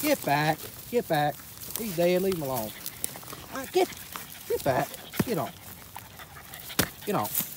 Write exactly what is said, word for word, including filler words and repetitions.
Get back. Get back. He's dead. Leave him alone. All right, get, get back. Get on. Get on.